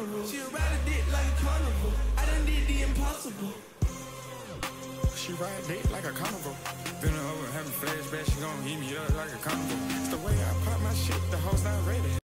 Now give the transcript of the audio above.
funeral. She ride a dick like a carnival. I done did the impossible. She ride dick like a carnival. Been over having flashbacks, she gon' heat me up like a carnival. It's the way I pop my shit, the hoes not ready.